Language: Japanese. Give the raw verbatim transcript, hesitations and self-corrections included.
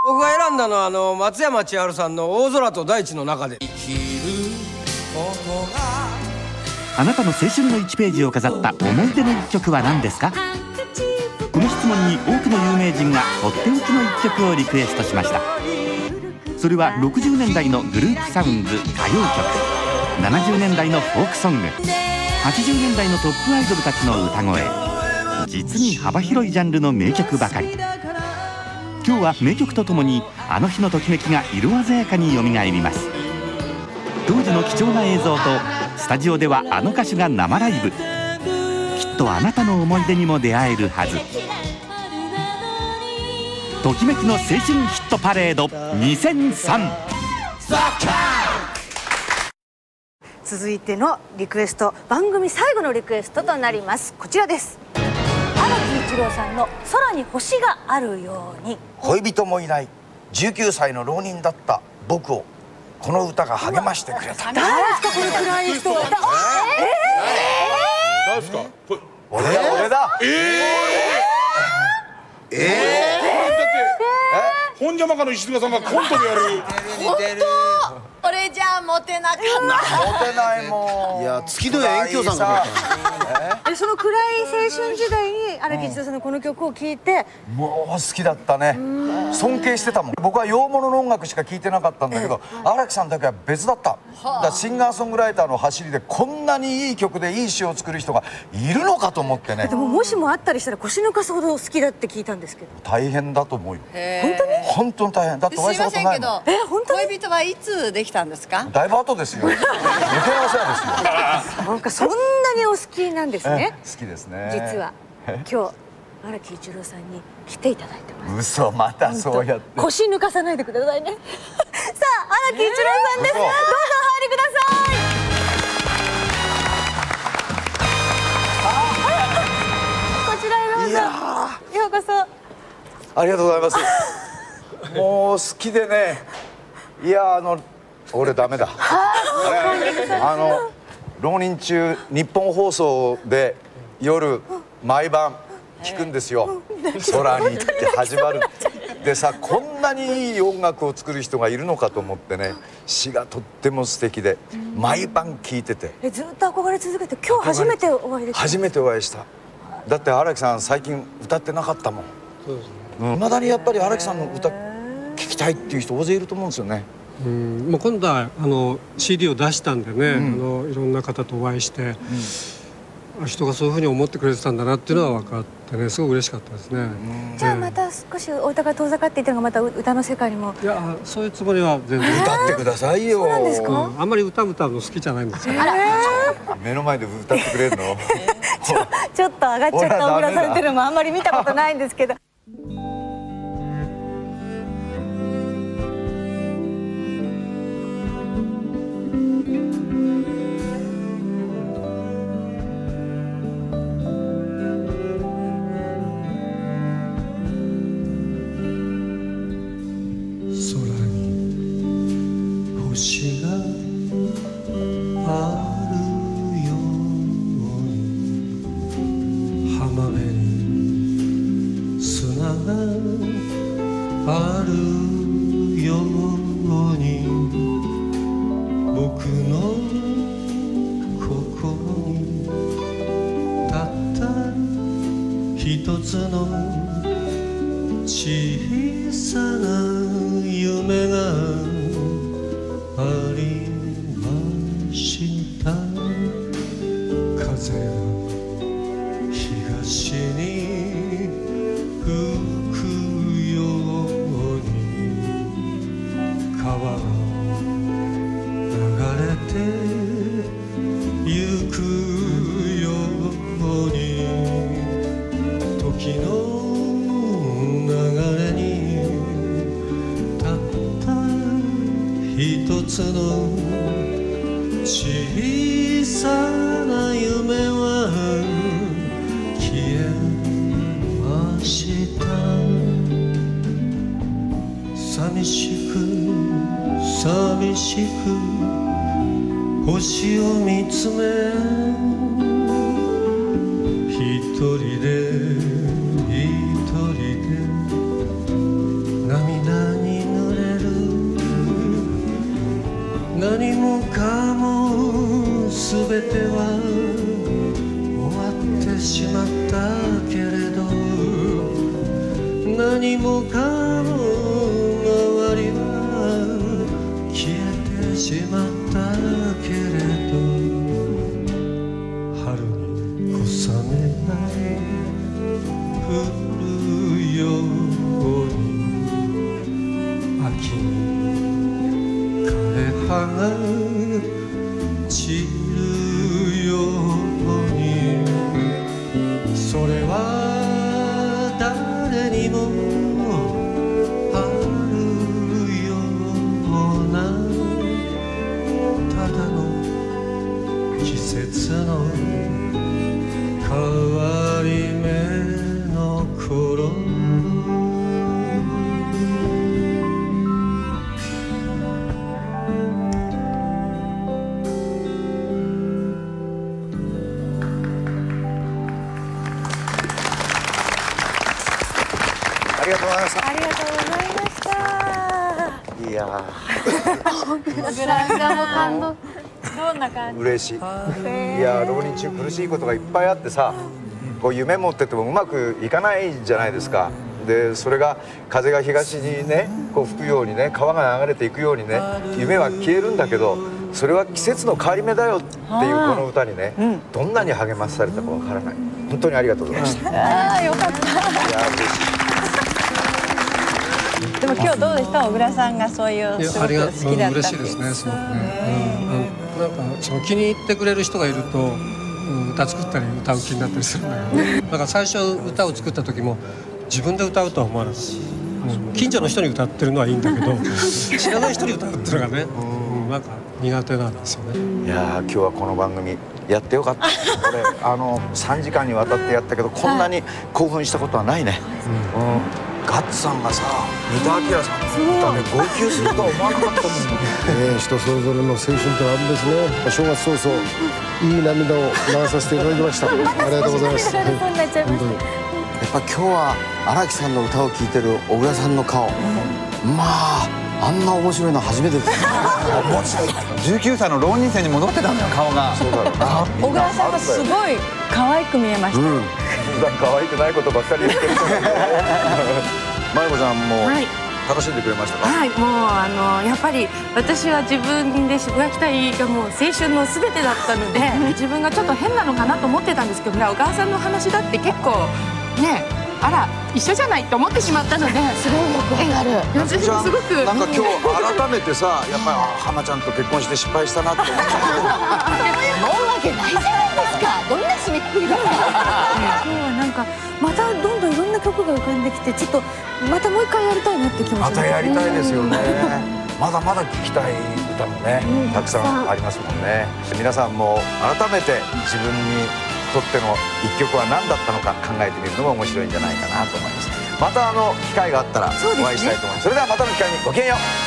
僕が選んだのはあの松山千春さんの「大空と大地の中で」。 あなたの青春のいちページを飾った思い出の一曲は何ですか？この質問に多くの有名人がとっておきの一曲をリクエストしました。それはろくじゅうねんだいのグループサウンズ歌謡曲、ななじゅうねんだいのフォークソング、はちじゅうねんだいのトップアイドルたちの歌声、実に幅広いジャンルの名曲ばかり。今日は名曲とともにあの日のときめきが色鮮やかによみがえります。当時の貴重な映像とスタジオではあの歌手が生ライブ。きっとあなたの思い出にも出会えるはず。ときめきの青春ヒットパレードにせんさん。 続いてのリクエスト、番組最後のリクエストとなります。こちらです。荒木一郎さんの空に星があるように。 恋人もいないじゅうきゅうさいの浪人だった僕をこの歌が励ましてくれた。 誰ですかこの暗い人。え誰ですか？ 俺だ俺だ。 ええええ。本邪魔かの石塚さんがコントでやる。 本当。これじゃモテなかった。 モテないもん。 いや月の遠鏡さんがえその暗い青春時代に荒木一郎さんのこの曲を聴いて、 もう好きだったね。尊敬してたもん。僕は洋物の音楽しか聴いてなかったんだけど、荒木さんだけは別だった。だからシンガーソングライターの走りでこんなにいい曲でいい詩を作る人がいるのかと思ってね。 でももしもあったりしたら腰抜かすほど好きだって聞いたんですけど。 大変だと思うよ。 本当に本当に大変だって。お会いしたことないもん。 え本当に。恋人はいつできたんですか？ だいぶ後ですよ。抜け合わせですよ。 そうか、そんなにお好きなんですね。 好きですね。 実は今日荒木一郎さんに来ていただいてます。 嘘、またそうやって腰抜かさないでくださいね。さあ荒木一郎さんです。どうぞお入りください。こちらへどうぞ。ようこそ。 ありがとうございます。もう好きでね。いやあの俺ダメだ。あの浪人中日本放送で夜毎晩聞くんですよ。空にって始まる。でさ、こんなにいい音楽を作る人がいるのかと思ってね、詩がとっても素敵で毎晩聴いてて。 えずっと憧れ続けて今日初めてお会いできた。 初めてお会いした。だって荒木さん最近歌ってなかったもん。そうですね。いまだにやっぱり荒木さんの歌聴きたいっていう人大勢いると思うんですよね。 うん、まあ今度はあの シーディー を出したんでね、うん、あのいろんな方とお会いして、うん、人がそういうふうに思ってくれてたんだなっていうのは分かってね、すごく嬉しかったですね。 うん、じゃあまた少しお歌が遠ざかっていったのがまた歌の世界にも。 いやそういうつもりは全然。 歌ってくださいよ。 そうなんですか？ うん、あんまり歌歌うの好きじゃないんですよ。 目の前で歌ってくれるの？ ちょちょっと上がっちゃった小倉さんっていうのもあんまり見たことないんですけど。 星があるように浜辺に砂があるように僕の心にたった一つの小さな夢がありました。風が東に吹くように川が流れてゆくように時の流れにたった一つの小さな夢は消えました。寂しく寂しく星を見つめ一人で一人で涙に何もかも全ては終わってしまったけれど、何もかも周りは消えてしまったけれど、春に小雨が降るように、秋に枯葉が散るように、それは誰にもあるような、ただの季節の変わり目の頃。 ありがとうございました。 ありがとうございました。 いやブランカも感動。どんな感じ？ 嬉しい。いや浪人中苦しいことがいっぱいあってさ、こう夢持っててもうまくいかないじゃないですか。でそれが風が東にねこう吹くようにね、川が流れていくようにね、夢は消えるんだけど、それは季節の変わり目だよっていうこの歌にね、どんなに励まされたかわからない。本当にありがとうございました。 ああよかった。 いや嬉しい。 でも今日どうでした？小倉さんがそういうすごく好きだったっていう。 嬉しいですね、すごくね。うん、なんかその気に入ってくれる人がいると、うん、歌作ったり歌う気になったりするんだよね。だから最初歌を作った時も自分で歌うとは思わなかった。うん、近所の人に歌ってるのはいいんだけど、知らない人に歌うっていうのがね、うん、なんか苦手なんですよね。 いやー今日はこの番組やってよかった。これあのさんじかんにわたってやったけど、こんなに興奮したことはないね。うん、うん、ガッツさんがさ、三田明さんの歌で号泣するとは思わなかったもんね。 えー、人それぞれの青春ってあるんですね。正月早々いい涙を流させていただきました。ありがとうございます。はい、本当にやっぱ今日は荒木さんの歌を聴いてる小倉さんの顔、まああんな面白いの初めてです。 面白い。 じゅうきゅうさいの浪人生に戻ってたんだよ、顔が。 そうだろうな。 小倉さんがすごい可愛く見えました。うん、 普段可愛くないことばっかり言ってる。まゆこちゃんも楽しんでくれましたか？ はい、もうあのやっぱり私は自分で渋谷北井がもう青春のすべてだったので、自分がちょっと変なのかなと思ってたんですけどね、小川さんの話だって結構ね、あら一緒じゃないって思ってしまったので、すごいよくわかる。私もすごくなんか今日改めてさ、やっぱり浜ちゃんと結婚して失敗したなって思っちゃう。思うわけないじゃないですか。どんな締めくくりだったの。 今日はなんかまたどんどんいろんな曲が浮かんできて、ちょっとまたもう一回やりたいなって気持ち。 またやりたいですよね。まだまだ聴きたい歌もね、たくさんありますもんね。皆さんも改めて自分にとっての一曲は何だったのか考えてみるのも面白いんじゃないかなと思います。またあの機会があったらお会いしたいと思います。それではまたの機会にごきげんよう。